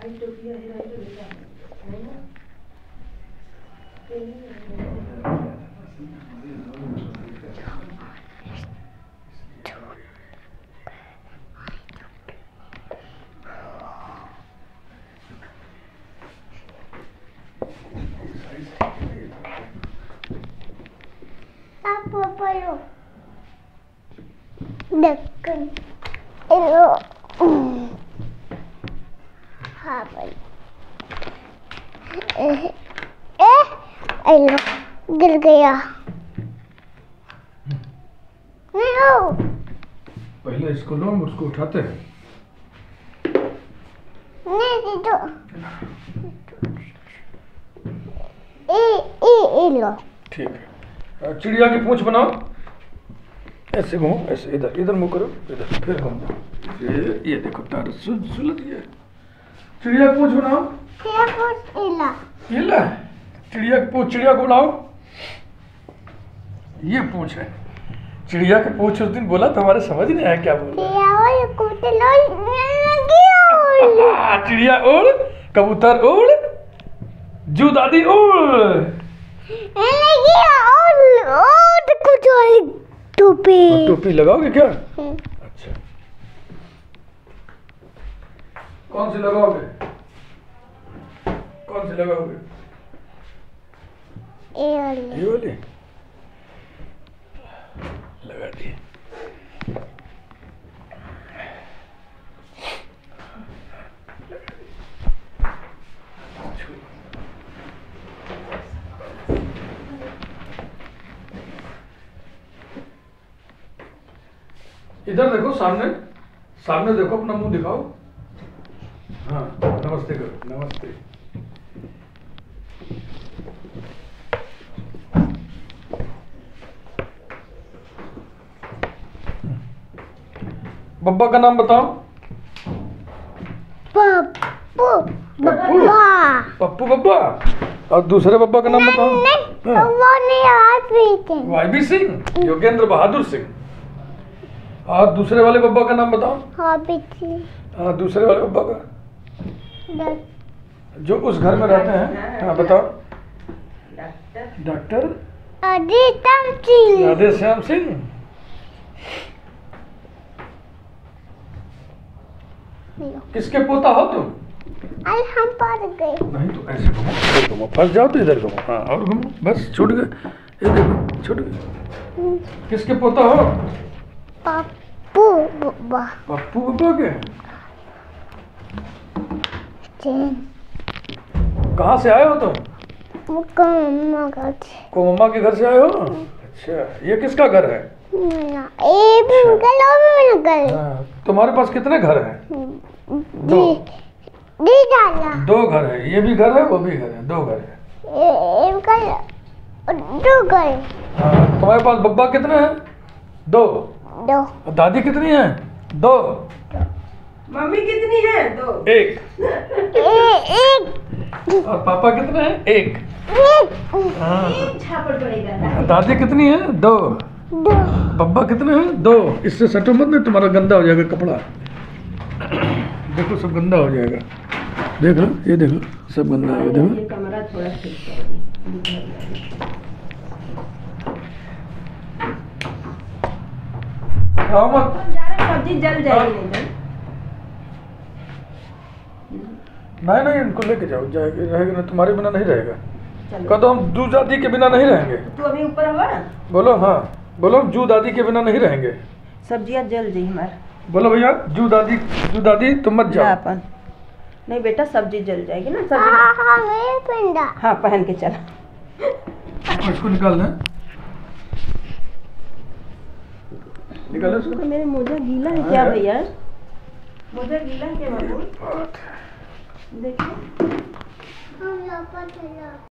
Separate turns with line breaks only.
ढक्कन हाँ भाई लो गिर गया।
पहले इसको लो, हम उसको उठाते हैं।
नहीं तो ए लो। ठीक
है। चिड़िया की पूंछ बनाओ, ऐसे घूमो, ऐसे इधर इधर मुंह करो, इधर फिर घूमो। ये देखो तार सुलझ गया। चिड़िया की पूंछ बनाओ। ये ला चिड़िया की पूंछ, चिड़िया को बुलाओ। ये पूंछ है चिड़िया की पूंछ। उस दिन बोला तो हमारे समझ नहीं आया क्या बोला। चिड़िया उड़, कबूतर उड़, जू दादी उड़। टोपी टोपी लगाओगे क्या? अच्छा, कौन सी लगाओगे? कौन सी लगाओगे? ये वाली लगा दी। इधर देखो, सामने सामने देखो, अपना मुंह दिखाओ। हाँ, नमस्ते करो, नमस्ते। बब्बा का नाम बताओ।
पप्पू
बब्बा। पप्पू बब्बा। और दूसरे बब्बा का नाम बताओ। वाईबी सिंह, योगेंद्र बहादुर सिंह। और दूसरे वाले बब्बा का नाम बताओ। हाँ, दूसरे वाले बब्बा का जो उस घर में रहते हैं। हाँ बताओ। डॉक्टर राधे श्याम सिंह। किसके पोता हो तुम?
हम पड़ गए।
नहीं तो ऐसे घूमो, इधर घूमो, फंस जाओ तो इधर घूमो। हाँ, और घूमो, बस छूट गए। ये देखो छूट गए। किसके पोता हो?
पप्पू बब्बा।
पप्पू बब्बा के। कहाँ से आए हो तुम? कोमम्मा के घर से आए हो? अच्छा, ये किसका घर है? तुम्हारे पास कितने घर हैं? दो घर है। ये भी घर है, वो भी घर है, दो घर है।
दो घर।
हाँ, तुम्हारे पास बब्बा कितने हैं? दो। दादी कितनी है? दो।
मम्मी कितनी है? दो।
एक। और पापा कितने हैं? एक।
एक झापड़ पड़ेगा।
दादी कितनी है? दो। बब्बा कितने हैं? दो। इससे सटो मत, नहीं तुम्हारा गंदा हो जाएगा कपड़ा। देखो सब गंदा हो जाएगा। देख लो, ये देखो सब गंदा हो गया।
ये कमरा थोड़ा ठीक है। सब्जी जल जाएगी।
नहीं, इनको लेके जाओ, रहेगा ना, तुम्हारे बिना नहीं रहेगा। कह दो हम जू दादी के बिना नहीं रहेंगे।
तू अभी ऊपर होगा ना?
बोलो। हाँ बोलो, जू दादी के बिना नहीं रहेंगे।
सब्जियां जल जाएगी हमारे।
बोलो भैया, जू दादी तुम मत जाओ।
नहीं बेटा, सब्जी जल जाएगी ना। सब्जी हाँ, पहन के चला।
इसको निकाल दें। निकालो इसको।
मेरे मोजा गीला है क्या भैया? मोजा गीला है क्या बाबू? देखिए।